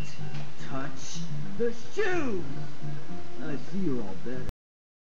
touch the shoes. I see you're all better.